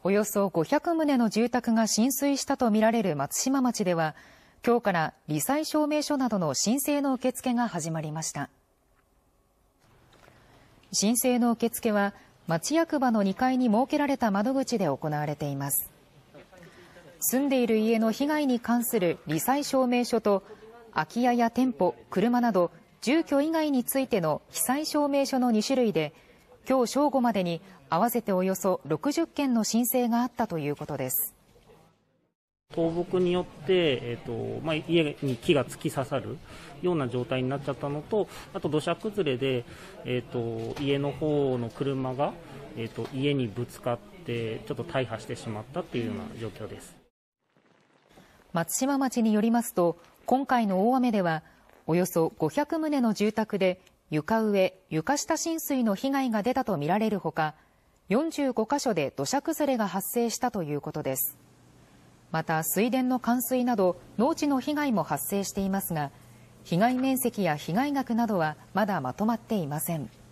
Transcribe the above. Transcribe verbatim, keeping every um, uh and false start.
およそごひゃくとうの住宅が浸水したとみられる松島町では、今日から罹災証明書などの申請の受付が始まりました。申請の受付は、町役場のにかいに設けられた窓口で行われています。住んでいる家の被害に関する罹災証明書と、空き家や店舗、車など住居以外についての被災証明書のにしゅるいで、今日正午までに合わせておよそろくじゅっけんの申請があったということです。 倒木によって、えーとまあ、家に木が突き刺さるような状態になっちゃったのと、あと土砂崩れで、えーと家の方の車が、えーと家にぶつかってちょっと大破してしまったっていうような状況です。 松島町によりますと、今回の大雨ではおよそごひゃくとうの住宅で床上・床下浸水の被害が出たとみられるほか、よんじゅうごかしょで土砂崩れが発生したということです。また水田の冠水など農地の被害も発生していますが、被害面積や被害額などはまだまとまっていません。